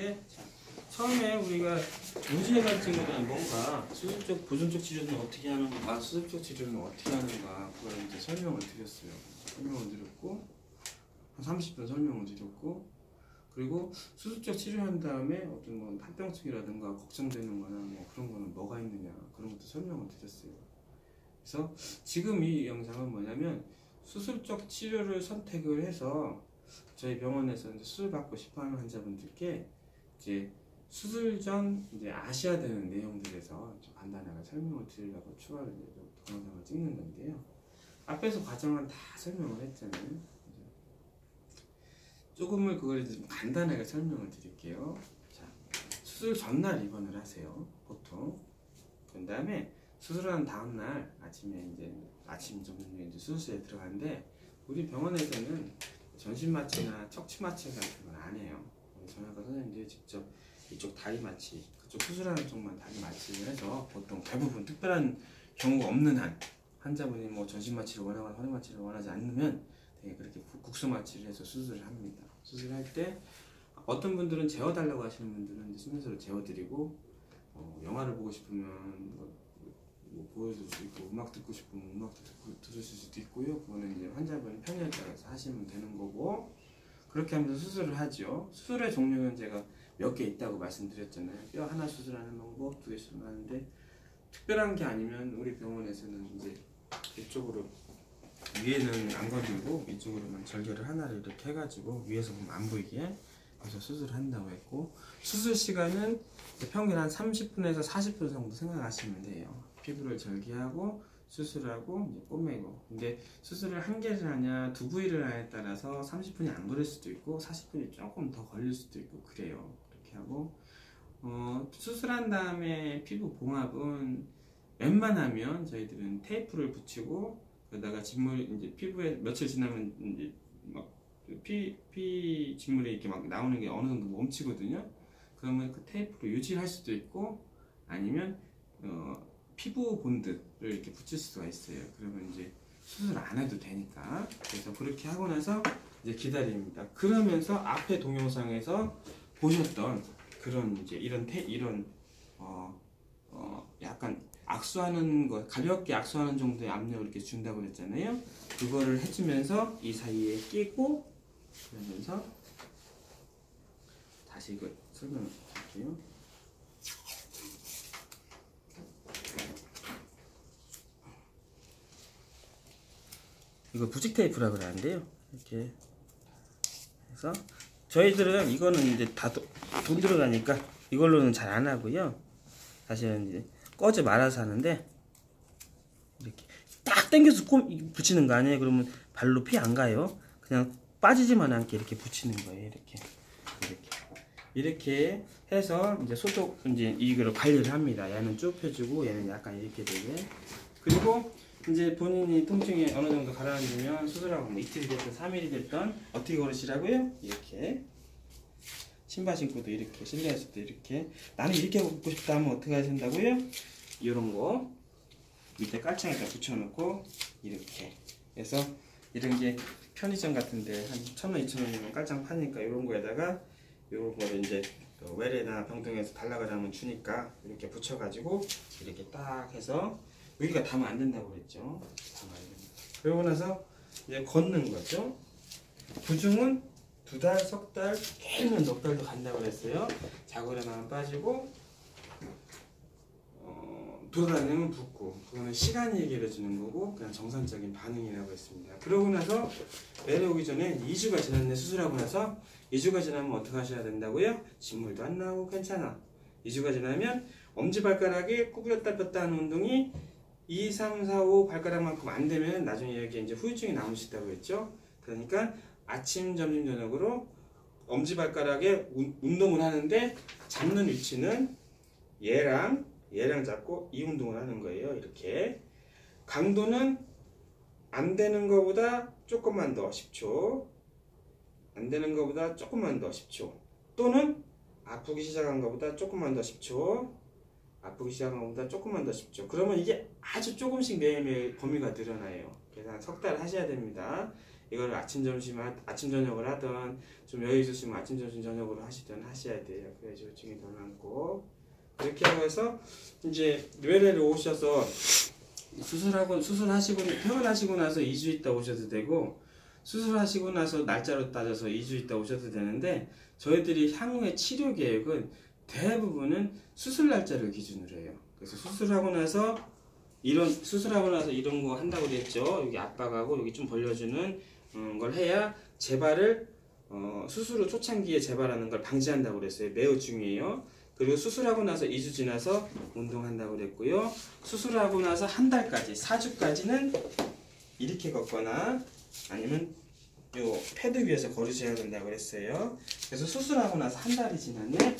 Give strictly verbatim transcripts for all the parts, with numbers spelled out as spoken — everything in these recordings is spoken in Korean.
하는데, 자, 처음에 우리가 문제해갈 경우는 뭔가 수술적, 보존적 치료는 어떻게 하는가, 수술적 치료는 어떻게 하는가, 그걸 이제 설명을 드렸어요. 설명을 드렸고, 한 삼십 분 설명을 드렸고, 그리고 수술적 치료한 다음에 어떤 뭐 합병증이라든가 걱정되는 거나 뭐 그런 거는 뭐가 있느냐, 그런 것도 설명을 드렸어요. 그래서 지금 이 영상은 뭐냐면, 수술적 치료를 선택을 해서 저희 병원에서 이제 수술 받고 싶어 하는 환자분들께 이제 수술 전 이제 아셔야 되는 내용들에서 좀 간단하게 설명을 드리려고 추가로 이제 동영상을 찍는 건데요. 앞에서 과정은 다 설명을 했잖아요. 조금을 그걸 좀 간단하게 설명을 드릴게요. 자, 수술 전날 입원을 하세요, 보통. 그 다음에 수술한 다음날 아침에 이제 아침 점심에 이제 수술실에 들어가는데, 우리 병원에서는 전신 마취나 척추 마취 같은 건 안 해요. 정형외과 선생님들이 직접 이쪽 다리 마취, 그쪽 수술하는 쪽만 다리 마취를 해서 보통 대부분 특별한 경우가 없는 한, 환자분이 뭐 전신 마취를 원하거나 허리 마취를 원하지 않으면 되게 그렇게 국수 마취를 해서 수술을 합니다. 수술할 때 어떤 분들은 재워달라고 하시는 분들은 이제 순서로 재워드리고, 어, 영화를 보고 싶으면 뭐, 뭐 보여줄 수 있고, 음악 듣고 싶으면 음악도 듣고 들으실 수도 있고요. 그거는 이제 환자분 편의에 따라서 하시면 되는 거고, 그렇게 하면서 수술을 하죠. 수술의 종류는 제가 몇 개 있다고 말씀드렸잖아요. 뼈 하나 수술하는 방법, 두 개 수술하는데, 특별한 게 아니면 우리 병원에서는 이제 이쪽으로 위에는 안 건들고 이쪽으로만 절개를 하나를 이렇게 해가지고 위에서 보면 안 보이게 해서 수술을 한다고 했고, 수술 시간은 평균 한 삼십 분에서 사십 분 정도 생각하시면 돼요. 피부를 절개하고 수술하고 이제 꼬매고. 근데 수술을 한 개를 하냐 두 부위를 하냐에 따라서 삼십 분이 안 걸릴 수도 있고 사십 분이 조금 더 걸릴 수도 있고 그래요. 그렇게 하고, 어, 수술한 다음에 피부 봉합은 웬만하면 저희들은 테이프를 붙이고, 그러다가 진물 이제 피부에 며칠 지나면 이제 막 피, 피 진물이 이렇게 막 나오는 게 어느 정도 멈추거든요. 그러면 그 테이프로 유지할 수도 있고, 아니면 어, 피부 본드를 이렇게 붙일 수가 있어요. 그러면 이제 수술 안 해도 되니까. 그래서 그렇게 하고 나서 이제 기다립니다. 그러면서 앞에 동영상에서 보셨던 그런 이제 이런 테 이런 어, 어 약간 악수하는 거, 가볍게 악수하는 정도의 압력을 이렇게 준다고 그랬잖아요. 그거를 해주면서 이 사이에 끼고, 그러면서 다시 이거 설명을 드릴게요. 이거 부직 테이프라고 그러는데요. 이렇게 해서 저희들은 이거는 이제 다 돈 들어가니까 이걸로는 잘 안 하고요. 사실은 이제 꺼져 말아서 하는데, 이렇게 딱 당겨서 꼼 붙이는 거 아니에요. 그러면 발로 피 안 가요. 그냥 빠지지만 않게 이렇게 붙이는 거예요. 이렇게 이렇게 이렇게 해서 이제 소독 이제 이거를 관리를 합니다. 얘는 쭉 펴주고 얘는 약간 이렇게 되게. 그리고 이제 본인이 통증이 어느 정도 가라앉으면 수술하고 뭐 이틀이 됐든 삼 일이 됐든 어떻게 걸으시라고요? 이렇게. 신발 신고도 이렇게, 실내에서도 이렇게. 나는 이렇게 걷고 싶다 하면 어떻게 하신다고요? 이런 거 밑에 깔창에다 붙여놓고 이렇게 해서, 이런 게 편의점 같은데 한 천 원, 이천 원이면 깔창 파니까 이런 거에다가 이런 거를 이제 외래나 병동에서 달라고 하면 주니까 이렇게 붙여가지고 이렇게 딱 해서, 여기가 닿으면 안 된다고 그랬죠. 닿으면 안 된다. 그러고 나서 이제 걷는 거죠. 부중은 두 달, 석 달, 길면 넉 달도 간다고 그랬어요. 자고리만 빠지고, 어, 돌아다니면 붓고, 그거는 시간이 얘기를 해주는 거고 그냥 정상적인 반응이라고 했습니다. 그러고 나서 내려오기 전에 이 주가 지났네. 수술하고 나서 이 주가 지나면 어떻게 하셔야 된다고요? 진물도 안 나오고 괜찮아. 이 주가 지나면 엄지발가락이 구부렸다 폈다 하는 운동이 이, 삼, 사, 오 발가락만큼 안 되면 나중에 여기 이제 후유증이 남으시다고 했죠. 그러니까 아침, 점심, 저녁으로 엄지발가락에 운, 운동을 하는데, 잡는 위치는 얘랑 얘랑 잡고 이 운동을 하는 거예요. 이렇게. 강도는 안 되는 것보다 조금만 더 십 초, 안 되는 것보다 조금만 더 십 초, 또는 아프기 시작한 것보다 조금만 더 십 초, 아프기 시작한 것보다 조금만 더 십 초. 그러면 이게 아주 조금씩 매일매일 범위가 늘어나요. 그래서 한 석 달 하셔야 됩니다. 이거를 아침 점심 하- 아침 저녁을 하던 좀 여유 있으시면 아침 점심 저녁으로 하시던 하셔야 돼요. 그래야지 후증이 덜 많고. 그렇게 해서 이제 외래를 오셔서 수술하고 수술하시고 퇴원하시고 나서 이 주 있다 오셔도 되고, 수술하시고 나서 날짜로 따져서 이 주 있다 오셔도 되는데, 저희들이 향후의 치료 계획은 대부분은 수술 날짜를 기준으로 해요. 그래서 수술하고 나서 이런 수술하고 나서 이런 거 한다고 그랬죠. 여기 압박하고 여기 좀 벌려주는 음, 걸 해야 재발을 어, 수술 후 초창기에 재발하는 걸 방지한다고 그랬어요. 매우 중요해요. 그리고 수술하고 나서 이 주 지나서 운동한다고 그랬고요. 수술하고 나서 한 달까지, 사 주까지는 이렇게 걷거나 아니면 요 패드 위에서 걸으셔야 된다고 그랬어요. 그래서 수술하고 나서 한 달이 지나면,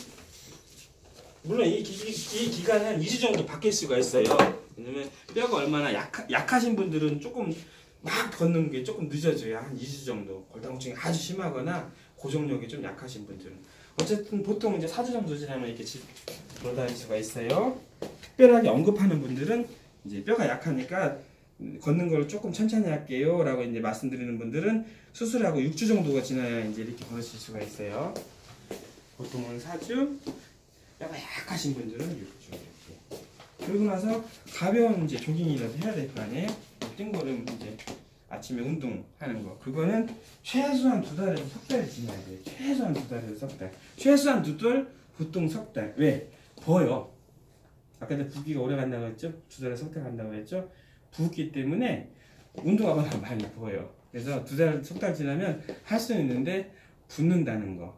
물론 이, 기, 이 기간은 한 이 주 정도 바뀔 수가 있어요. 왜냐면 뼈가 얼마나 약하, 약하신 분들은 조금 막 걷는 게 조금 늦어져요. 한 이 주 정도. 골다공증이 아주 심하거나 고정력이 좀 약하신 분들은. 어쨌든 보통 이제 사 주 정도 지나면 이렇게 집 돌아다닐 수가 있어요. 특별하게 언급하는 분들은 이제 뼈가 약하니까 걷는 걸 조금 천천히 할게요 라고 이제 말씀드리는 분들은 수술하고 육 주 정도가 지나야 이제 이렇게 걸으실 수가 있어요. 보통은 사 주, 뼈가 약하신 분들은 육 주 이렇게. 그러고 나서 가벼운 이제 조깅이라도 해야 될 거 아니에요? 띵걸음 이제 아침에 운동하는 거. 그거는 최소한 두 달에서 석 달이 지나야 돼요. 최소한 두 달에서 석 달. 최소한 두 달, 보통 석 달. 왜? 버요. 아까 내가 붓기가 오래 간다고 했죠? 두 달에 석 달 간다고 했죠? 붓기 때문에 운동하거나 많이 부어요. 그래서 두 달, 석 달 지나면 할 수는 있는데 붓는다는 거.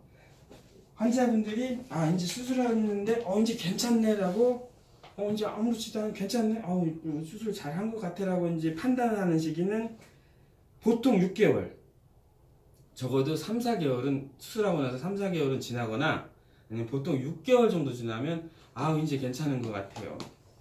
환자분들이 아 이제 수술하는데 어 이제 괜찮네라고, 어 이제 아무렇지도 않게 괜찮네, 어 수술 잘한 것 같아라고 이제 판단하는 시기는 보통 육 개월, 적어도 삼, 사 개월은 수술하고 나서 삼, 사 개월은 지나거나, 아니면 보통 육 개월 정도 지나면 아 이제 괜찮은 것 같아요.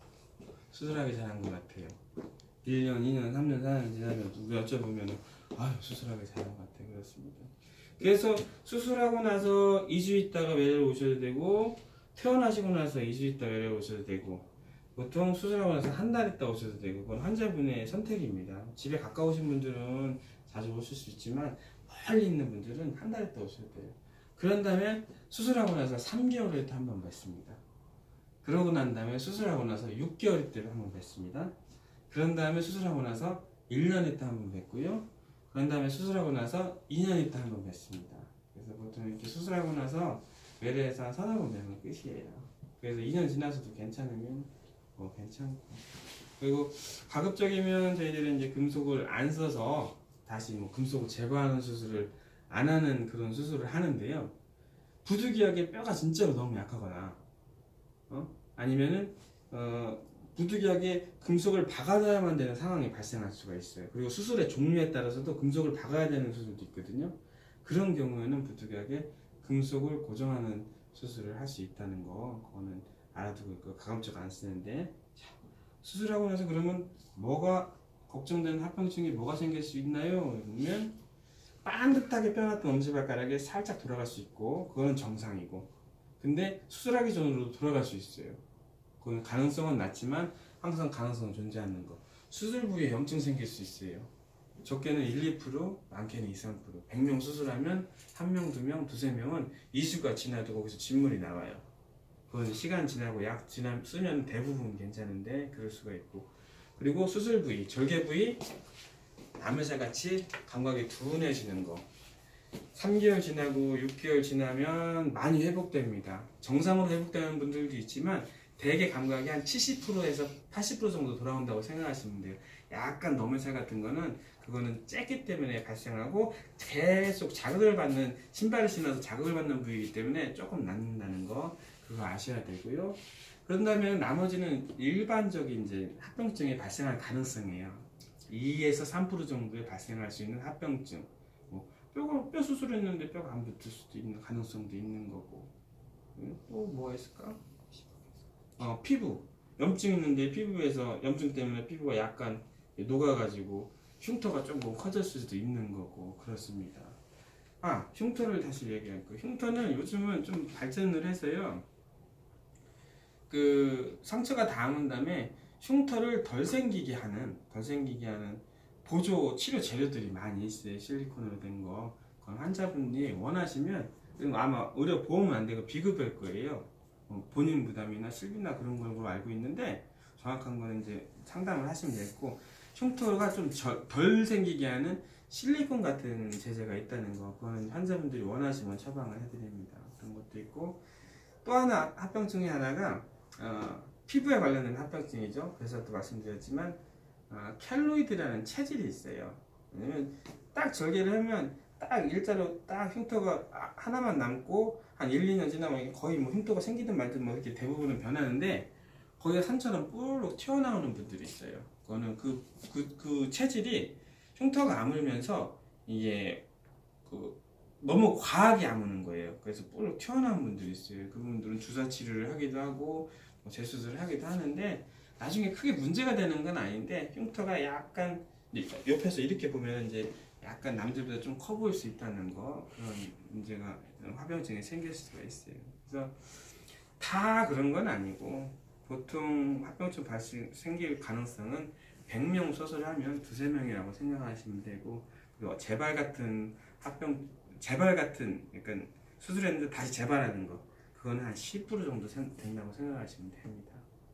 수술하기 잘한 것 같아요. 일 년, 이 년, 삼 년, 사 년 지나면 누구 여쭤보면 아유 수술하기 잘한 것 같아요. 그렇습니다. 그래서 수술하고 나서 이 주 있다가 외래를 오셔도 되고, 퇴원하시고 나서 이 주 있다가 외래를 오셔도 되고, 보통 수술하고 나서 한 달 있다 오셔도 되고, 그건 환자분의 선택입니다. 집에 가까우신 분들은 자주 오실 수 있지만 멀리 있는 분들은 한 달 있다 오셔도 돼요. 그런 다음에 수술하고 나서 삼 개월 있다 한 번 뵙습니다. 그러고 난 다음에 수술하고 나서 육 개월 있다 한 번 뵙습니다. 그런 다음에 수술하고 나서 일 년 있다 한 번 뵙고요. 그런 다음에 수술하고 나서 이 년 있다 한 번 뵙습니다. 그래서 보통 이렇게 수술하고 나서 외래에서 한 서너 번 뵈면 끝이에요. 그래서 이 년 지나서도 괜찮으면 뭐 괜찮고, 그리고 가급적이면 저희들은 이제 금속을 안 써서 다시 뭐 금속을 제거하는 수술을 안 하는 그런 수술을 하는데요. 부득이하게 뼈가 진짜로 너무 약하거나, 어? 아니면은 어, 부득이하게 금속을 박아야만 되는 상황이 발생할 수가 있어요. 그리고 수술의 종류에 따라서도 금속을 박아야 되는 수술도 있거든요. 그런 경우에는 부득이하게 금속을 고정하는 수술을 할 수 있다는 거, 그거는 알아두고 있고 가급적 안 쓰는데, 자, 수술하고 나서 그러면 뭐가 걱정되는 합병증이 뭐가 생길 수 있나요? 그러면 반듯하게 펴놨던 엄지발가락에 살짝 돌아갈 수 있고, 그거는 정상이고, 근데 수술하기 전으로도 돌아갈 수 있어요. 그건 가능성은 낮지만 항상 가능성은 존재하는 거. 수술 부위에 염증 생길 수 있어요. 적게는 일, 이 퍼센트, 많게는 이, 삼 퍼센트. 백 명 수술하면 한 명, 두 명, 두세 명은 이 주가 지나도 거기서 진물이 나와요. 그건 시간 지나고 약 지나 쓰면 대부분 괜찮은데 그럴 수가 있고. 그리고 수술 부위, 절개 부위, 나물살 같이 감각이 둔해지는 거. 삼 개월 지나고 육 개월 지나면 많이 회복됩니다. 정상으로 회복되는 분들도 있지만 대개 감각이 한 칠십 퍼센트에서 팔십 퍼센트 정도 돌아온다고 생각하시면 돼요. 약간 너물살 같은 거는 그거는 쬐기 때문에 발생하고 계속 자극을 받는, 신발을 신어서 자극을 받는 부위이기 때문에 조금 낫는다는 거, 그거 아셔야 되고요. 그런다면 나머지는 일반적인 이제 합병증이 발생할 가능성이에요. 이에서 삼 퍼센트 정도에 발생할 수 있는 합병증. 뭐 뼈가, 뼈 수술했는데 뼈가 안 붙을 수도 있는 가능성도 있는 거고. 또 뭐가 있을까? 어, 피부. 염증 있는데 피부에서 염증 때문에 피부가 약간 녹아가지고 흉터가 조금 커졌을 수도 있는 거고, 그렇습니다. 아, 흉터를 다시 얘기할 거. 흉터는 요즘은 좀 발전을 해서요. 그 상처가 닿은 다음에 흉터를 덜 생기게 하는, 덜 생기게 하는 보조 치료 재료들이 많이 있어요. 실리콘으로 된 거. 그건 환자분이 원하시면 아마 의료 보험은 안 되고 비급여일 거예요. 어, 본인 부담이나 실비나 그런 걸로 알고 있는데 정확한 거는 이제 상담을 하시면 되겠고, 흉터가 좀 덜 생기게 하는 실리콘 같은 제재가 있다는 거, 그거는 환자분들이 원하시면 처방을 해드립니다. 그런 것도 있고, 또 하나 합병 중에 하나가 어, 피부에 관련된 합병증이죠. 그래서 또 말씀드렸지만 어, 켈로이드라는 체질이 있어요. 왜냐면 딱 절개를 하면 딱 일자로 딱 흉터가 하나만 남고 한 일, 이 년 지나면 거의 뭐 흉터가 생기든 말든 뭐 이렇게 대부분은 변하는데, 거기가 산처럼 뿔룩 튀어나오는 분들이 있어요. 그거는 그, 그, 그 체질이 흉터가 아물면서 이게 그 너무 과하게 아무는 거예요. 그래서 뿔룩 튀어나온 분들이 있어요. 그분들은 주사 치료를 하기도 하고 뭐 재수술을 하기도 하는데 나중에 크게 문제가 되는 건 아닌데, 흉터가 약간 옆에서 이렇게 보면 이제 약간 남들보다 좀 커 보일 수 있다는 거, 그런 문제가 화병증에 생길 수가 있어요. 그래서 다 그런 건 아니고, 보통 화병증 발생 생길 가능성은 백 명 수술하면 두세 명이라고 생각하시면 되고, 그리고 재발 같은 합병 재발 같은 그러니까 수술했는데 다시 재발하는 거, 그거는 한 십 퍼센트 정도 된다고 생각하시면 됩니다.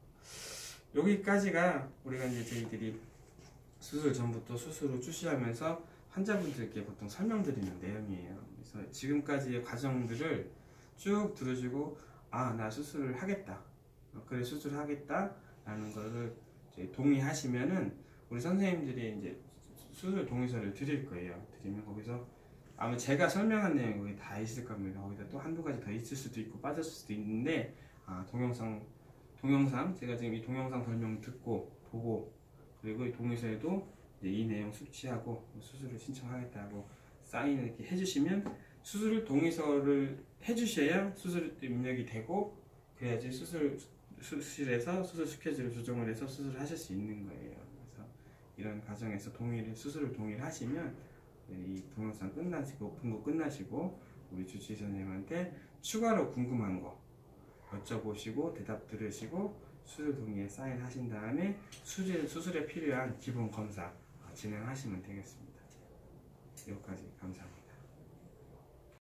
여기까지가 우리가 이제 저희들이 수술 전부터 수술 후 출시하면서 환자분들께 보통 설명드리는 내용이에요. 그래서 지금까지의 과정들을 쭉 들으시고, 아, 나 수술을 하겠다, 그래 수술을 하겠다 라는 거를 이제 동의하시면은 우리 선생님들이 이제 수술 동의서를 드릴 거예요. 드리면 거기서 아마 제가 설명한 내용이 거기 다 있을 겁니다. 거기다 또 한두 가지 더 있을 수도 있고 빠졌을 수도 있는데, 아, 동영상 동영상 제가 지금 이 동영상 설명 듣고 보고, 그리고 이 동의서에도 이제 이 내용 숙지하고 수술을 신청하겠다고 사인을 이렇게 해주시면, 수술 동의서를 해주셔야 수술 입력이 되고, 그래야지 수술 수술에서 수술 스케줄을 조정을 해서 수술을 하실 수 있는 거예요. 그래서 이런 과정에서 동의를 수술을 동의를 하시면 이 동영상 끝나시고 본거 끝나시고 우리 주치의 선생님한테 추가로 궁금한 거 여쭤보시고 대답 들으시고 수술 동의에 사인하신 다음에 수술, 수술에 필요한 기본 검사 진행하시면 되겠습니다. 여기까지 감사합니다.